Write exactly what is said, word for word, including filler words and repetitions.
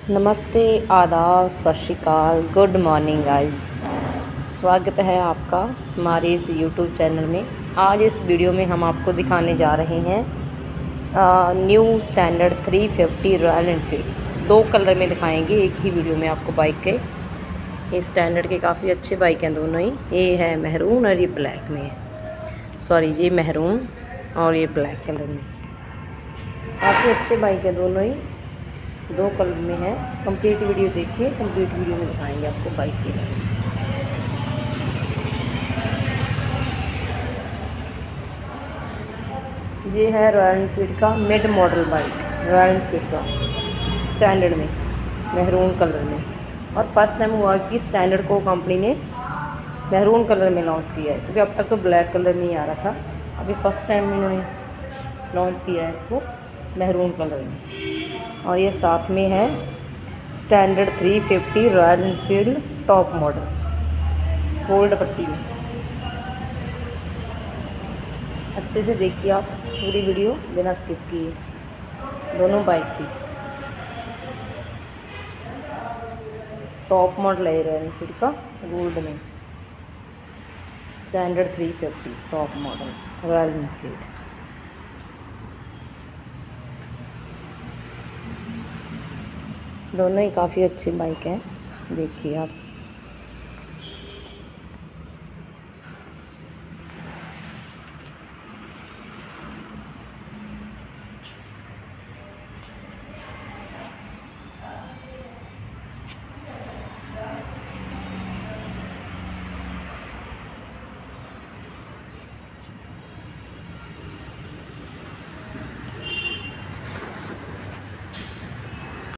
नमस्ते, आदाब, सत श्री अकाल, गुड मॉर्निंग गाइस। स्वागत है आपका हमारे इस यूट्यूब चैनल में। आज इस वीडियो में हम आपको दिखाने जा रहे हैं आ, new standard three fifty Royal Enfield. दो कलर में दिखाएंगे एक ही वीडियो में आपको बाइक के। ये स्टैंडर्ड के काफ़ी अच्छे बाइक हैं दोनों ही। ये है महरून और ये ब्लैक में है। सॉरी, ये महरून और ये ब्लैक कलर में। काफ़ी अच्छे बाइक हैं दोनों ही, दो कलर में है। कंप्लीट वीडियो देखिए, कंप्लीट वीडियो में दिखाएंगे आपको बाइक के। ये है रॉयल एनफील्ड का mid model bike, Royal Enfield का स्टैंडर्ड में, महरून कलर में। और फर्स्ट टाइम हुआ कि स्टैंडर्ड को कंपनी ने महरून कलर में लॉन्च किया है, क्योंकि अब तक तो ब्लैक कलर नहीं आ रहा था। अभी फर्स्ट टाइम इन्होंने लॉन्च किया है इसको महरून कलर में। और ये साथ में है standard three fifty Royal Enfield top model gold पट्टी में। अच्छे से देखिए आप पूरी वीडियो बिना स्किप किए। दोनों बाइक की टॉप मॉडल है रॉयल एनफील्ड का गोल्ड में, standard three fifty top model Royal Enfield. दोनों ही काफ़ी अच्छी बाइक हैं, देखिए आप।